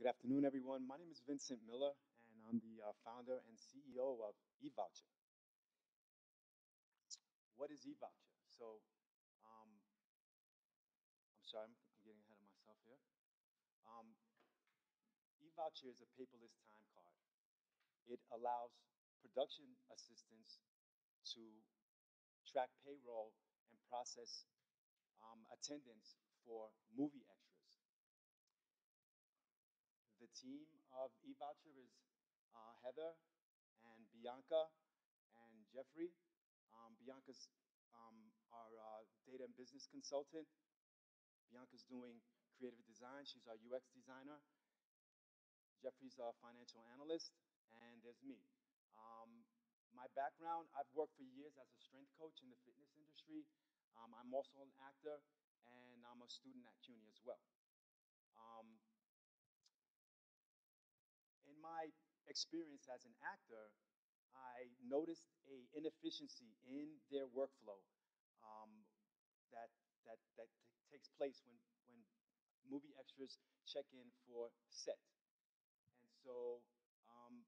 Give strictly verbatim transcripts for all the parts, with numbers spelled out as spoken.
Good afternoon, everyone. My name is Vincent Miller, and I'm the uh, founder and C E O of eVoucher. What is eVoucher? So, um, I'm sorry, I'm, I'm getting ahead of myself here. Um, eVoucher is a paperless time card. It allows production assistants to track payroll and process um, attendance for movie extras. The team of eVoucher is uh, Heather and Bianca and Jeffrey. Um, Bianca's um, our uh, data and business consultant. Bianca's doing creative design. She's our U X designer. Jeffrey's a financial analyst, and there's me. Um, my background, I've worked for years as a strength coach in the fitness industry. Um, I'm also an actor, and I'm a student at CUNY as well. Um, in my experience as an actor, I noticed a inefficiency in their workflow um, that that that t- takes place when when movie extras check in for set. And so, um,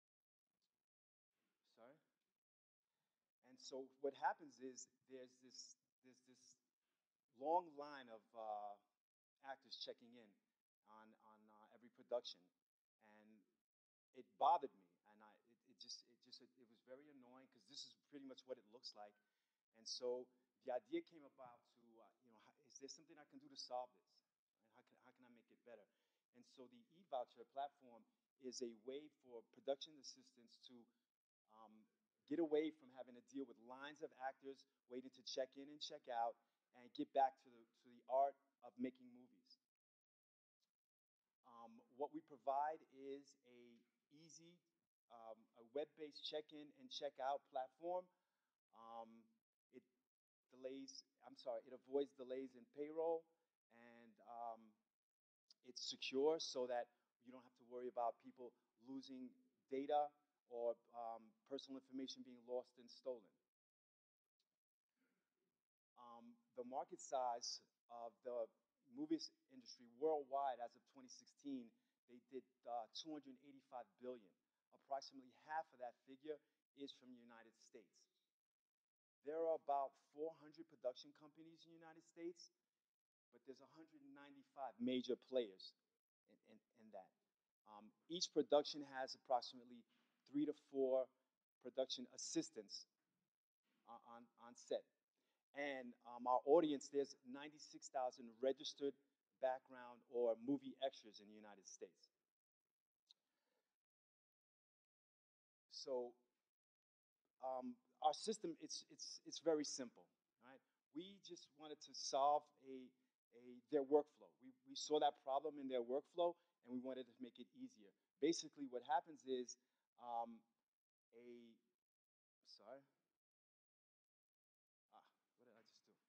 sorry. And so what happens is there's this there's this long line of uh, actors checking in on on uh, every production, and it bothered me, and I it, it just it just it, it was very annoying because this is pretty much what it looks like. And so the idea came about to, uh, you know, how, is there something I can do to solve this? Right? How can, how can I make it better? And so the eVoucher platform is a way for production assistants to um, get away from having to deal with lines of actors waiting to check in and check out and get back to the, to the art of making movies. Um, what we provide is a easy, um, a web-based check-in and check-out platform. Um, it delays, I'm sorry, it avoids delays in payroll, and um, it's secure so that you don't have to worry about people losing data or um, personal information being lost and stolen. Um, the market size of the movies industry worldwide as of twenty sixteen, they did uh, two hundred eighty-five billion. Approximately half of that figure is from the United States. There are about four hundred production companies in the United States, but there's one hundred ninety-five major players in, in, in that. Um, each production has approximately three to four production assistants on, on, on set. And um, our audience, there's ninety-six thousand registered background or movie extras in the United States. So um, our system, it's, it's, it's very simple, right? We just wanted to solve a, a, their workflow. We, we saw that problem in their workflow, and we wanted to make it easier. Basically, what happens is um, a, sorry, ah, what did I just do?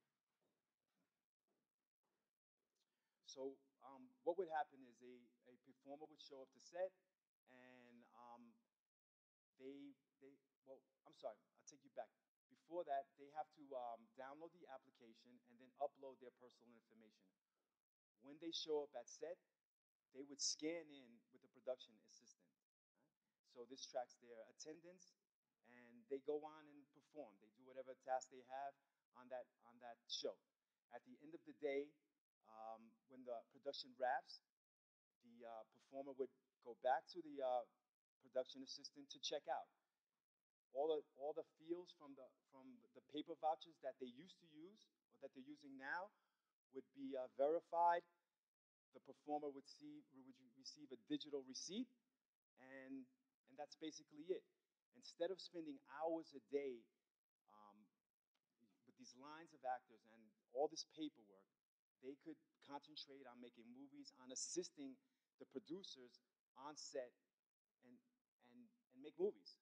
So um, what would happen is a, a performer would show up to set, and um, they they well, I'm sorry, I'll take you back. Before that, they have to um, download the application and then upload their personal information. When they show up at set, they would scan in with the production assistant. Right? So this tracks their attendance, and they go on and perform. They do whatever task they have on that on that show. At the end of the day, um, when the production wraps, the uh, performer would go back to the uh, production assistant to check out. All the all the fields from the from the paper vouchers that they used to use or that they're using now would be uh, verified. The performer would see would receive a digital receipt, and and that's basically it. Instead of spending hours a day um, with these lines of actors and all this paperwork, they could concentrate on making movies, on assisting the producers on set, and and and make movies.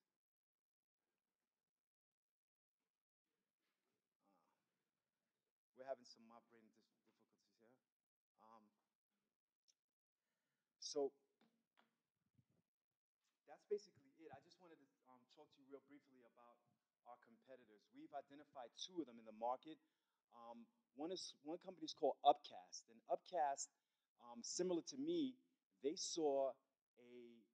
We're having some operating difficulties here. Um, so that's basically it. I just wanted to um, talk to you real briefly about our competitors. We've identified two of them in the market. Um, one is one company is called Upcast, and Upcast, um, similar to me, they saw a,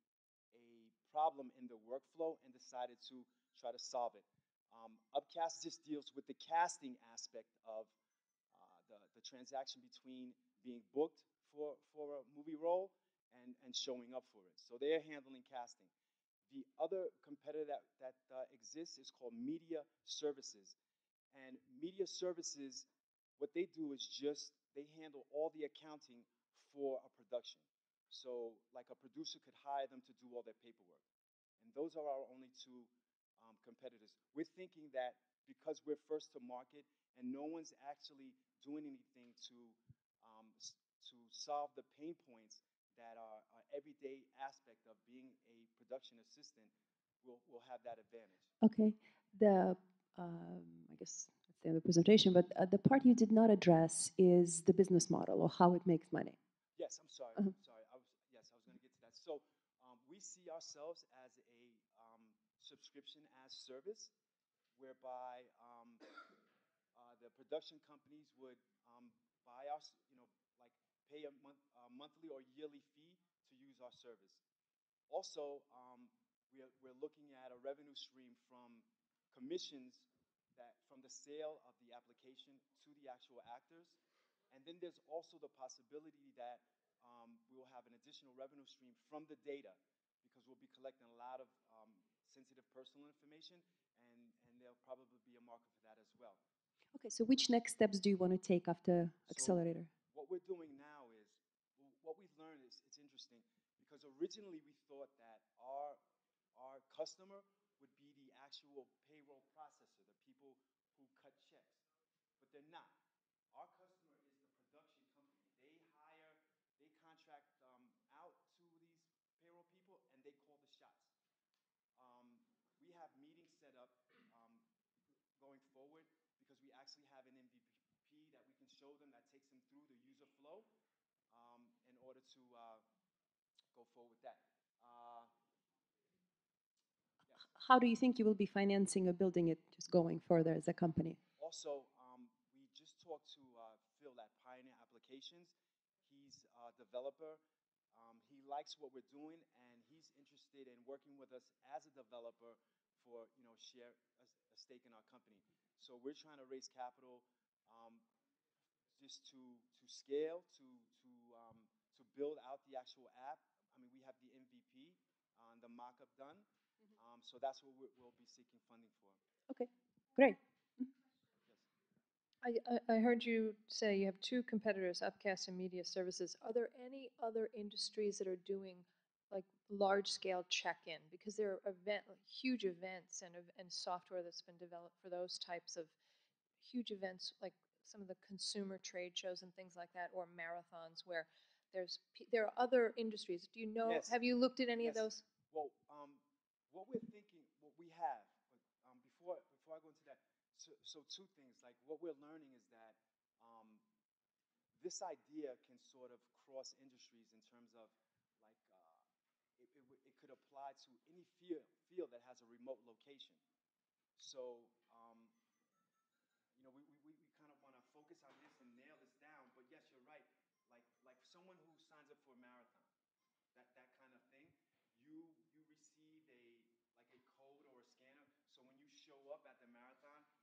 a problem in the workflow and decided to try to solve it. Um, Upcast just deals with the casting aspect of uh, the, the transaction between being booked for, for a movie role and, and showing up for it. So they're handling casting. The other competitor that, that uh, exists is called Media Services. And Media Services, what they do is just, they handle all the accounting for a production. So like a producer could hire them to do all their paperwork. And those are our only two um, competitors. We're thinking that because we're first to market and no one's actually doing anything to, um, to solve the pain points that are, are everyday aspect of being a production assistant, we'll, we'll have that advantage. Okay. The, um, I guess that's the end of the presentation, but uh, the part you did not address is the business model or how it makes money. Yes, I'm sorry. Uh-huh. I'm sorry. I was yes, I was going to get to that. So um, we see ourselves as a um, subscription as service, whereby um, uh, the production companies would um, buy us, you know, like pay a month, uh, monthly or yearly fee to use our service. Also, um, we're, we're looking at a revenue stream from commissions that from the sale of the application to the actual actors. And then there's also the possibility that um, we will have an additional revenue stream from the data because we'll be collecting a lot of um, sensitive personal information, and, and there'll probably be a market for that as well. Okay, so which next steps do you want to take after Accelerator? So what we're doing now is, well, what we've learned is, it's interesting, because originally we thought that our, our customer would be the actual payroll processor, the people who cut checks, but they're not. Our customer is the production company. They hire, they contract um, out to these payroll people, and they call the shots. Um, we have meetings set up um, going forward because we actually have an M V P that we can show them that takes them through the user flow um, in order to uh, go forward with that. Uh, yes. How do you think you will be financing or building it just going further as a company? Also, um, we just talked to uh, Phil at Pioneer Applications. He's a developer. Um, he likes what we're doing, and he's interested in working with us as a developer for, you know, share a, a stake in our company. So we're trying to raise capital um, just to to scale, to to um, to build out the actual app. I mean, we have the M V P, uh, the mock-up done. Um, so that's what we're, we'll be seeking funding for. Okay, great. Yes. I, I heard you say you have two competitors, Upcast and Media Services. Are there any other industries that are doing like large-scale check-in? Because there are event, like huge events and, and software that's been developed for those types of huge events, like some of the consumer trade shows and things like that, or marathons where there's there are other industries. Do you know? Yes. Have you looked at any Yes. of those? Well, um, what we're thinking, what we have, but, um, before before I go into that, so, so two things. Like what we're learning is that um, this idea can sort of cross industries in terms of like uh, it, it, it could apply to any field field that has a remote location. So um, you know, we, we, we kind of want to focus on this and nail this down. But yes, you're right. Like like someone who signs up for a marathon, that that kind of thing, you you receive a like a code or a scanner. So when you show up at the marathon,